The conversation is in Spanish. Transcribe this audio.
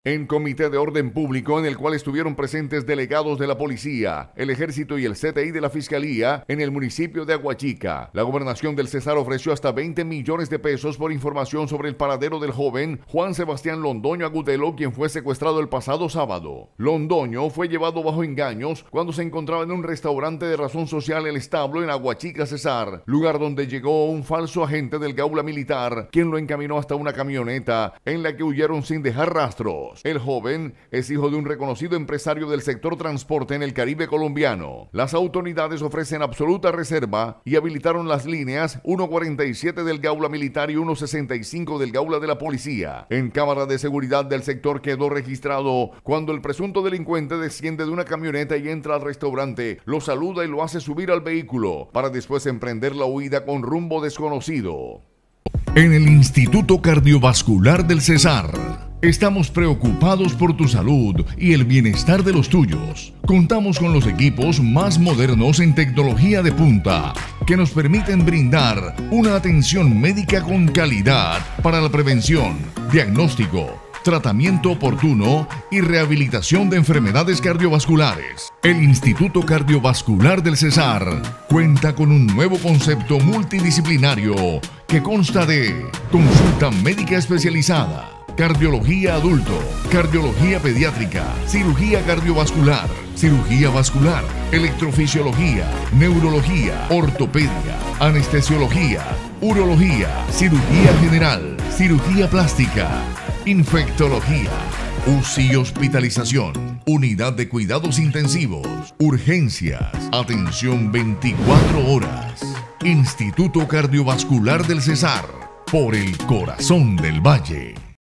En comité de orden público en el cual estuvieron presentes delegados de la policía, el ejército y el CTI de la fiscalía en el municipio de Aguachica. La gobernación del Cesar ofreció hasta 20 millones de pesos por información sobre el paradero del joven Juan Sebastián Londoño Agudelo, quien fue secuestrado el pasado sábado. Londoño fue llevado bajo engaños cuando se encontraba en un restaurante de razón social El Establo en Aguachica, Cesar, lugar donde llegó un falso agente del Gaula Militar, quien lo encaminó hasta una camioneta en la que huyeron sin dejar rastros. El joven es hijo de un reconocido empresario del sector transporte en el Caribe colombiano. Las autoridades ofrecen absoluta reserva y habilitaron las líneas 147 del Gaula Militar y 165 del Gaula de la Policía. En cámara de seguridad del sector quedó registrado cuando el presunto delincuente desciende de una camioneta y entra al restaurante, lo saluda y lo hace subir al vehículo para después emprender la huida con rumbo desconocido. En el Instituto Cardiovascular del Cesar estamos preocupados por tu salud y el bienestar de los tuyos. Contamos con los equipos más modernos en tecnología de punta que nos permiten brindar una atención médica con calidad para la prevención, diagnóstico, tratamiento oportuno y rehabilitación de enfermedades cardiovasculares. El Instituto Cardiovascular del Cesar cuenta con un nuevo concepto multidisciplinario que consta de consulta médica especializada, cardiología adulto, cardiología pediátrica, cirugía cardiovascular, cirugía vascular, electrofisiología, neurología, ortopedia, anestesiología, urología, cirugía general, cirugía plástica, infectología, UCI y hospitalización, unidad de cuidados intensivos, urgencias, atención 24 horas. Instituto Cardiovascular del Cesar, por el corazón del Valle.